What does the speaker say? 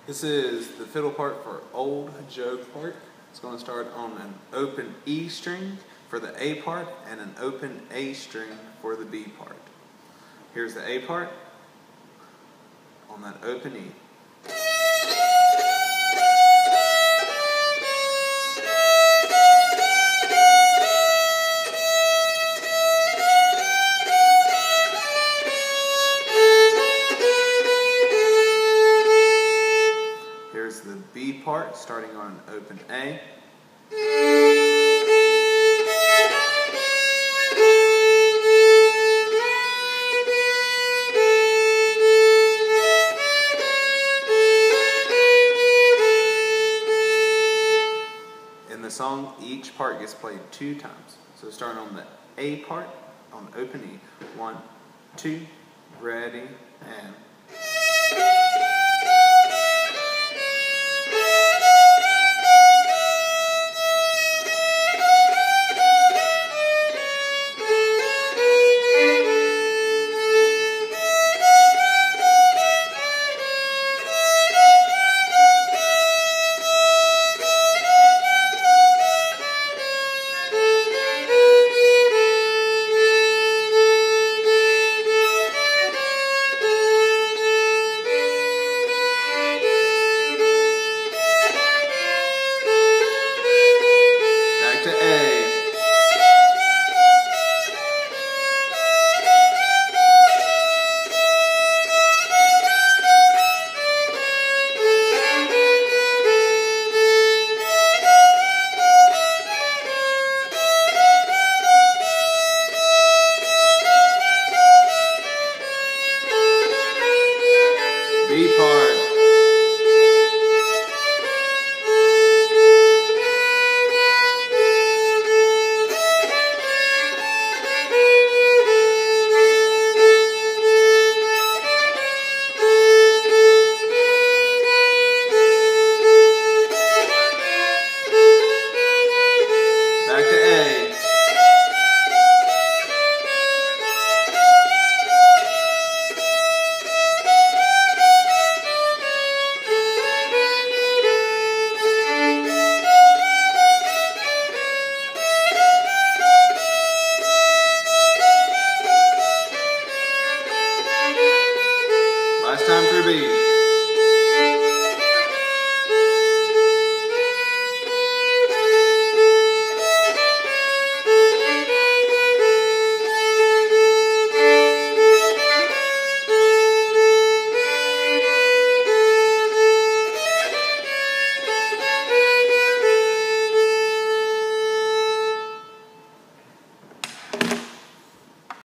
This is the fiddle part for Old Joe Clark. It's going to start on an open E string for the A part and an open A string for the B part. Here's the A part on that open E. Here's the B part starting on an open A. In the song, each part gets played 2 times. So starting on the A part on open E. 1, 2, ready, and to A. B part. Back to A. Last time through B.